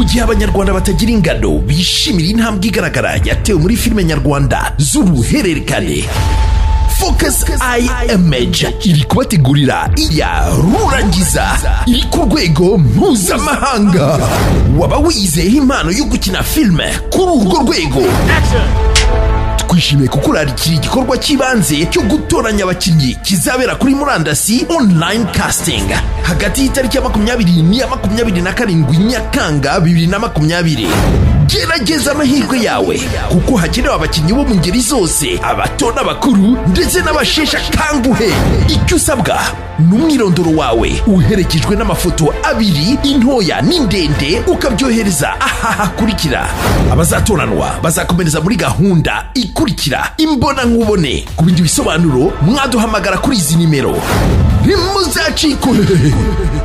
gihe abanyarwanda batagira ingano bishimira intambwe igaragara yatewe muri filime nyarwanda z'uruhererekane, Focus Eye Image iri kubategurira iya Rurangiza iri ku rwego mpuzamahanga. Waba wizeye impano yo gukina filime kuri urwo rwego? Twishimiye kukurarikira igikorwa cy'ibanze cyo gutoranya abakinnyi kizabera kuri murandasi online casting hagati y'itariki ya 20 n'iya 27 Nyakanga 2020. Gerageza amahirwe yawe kuko hakenewe abakinnyi bo mu ngeri zose, abato n'abakuru ndetse n'abashesha kanguhe. Icyo usabwa n'umwirondoro wawe uherekejwe n'amafoto 2, intoya n'indende, ukabyohereza aha hakurikira. Abazatoranwa bazakomereza muri gahunda ikurikira imbona nkubone. Ku bindi bisobanuro mwaduhamagara kuri izi nimero. Ntimuzacikwe.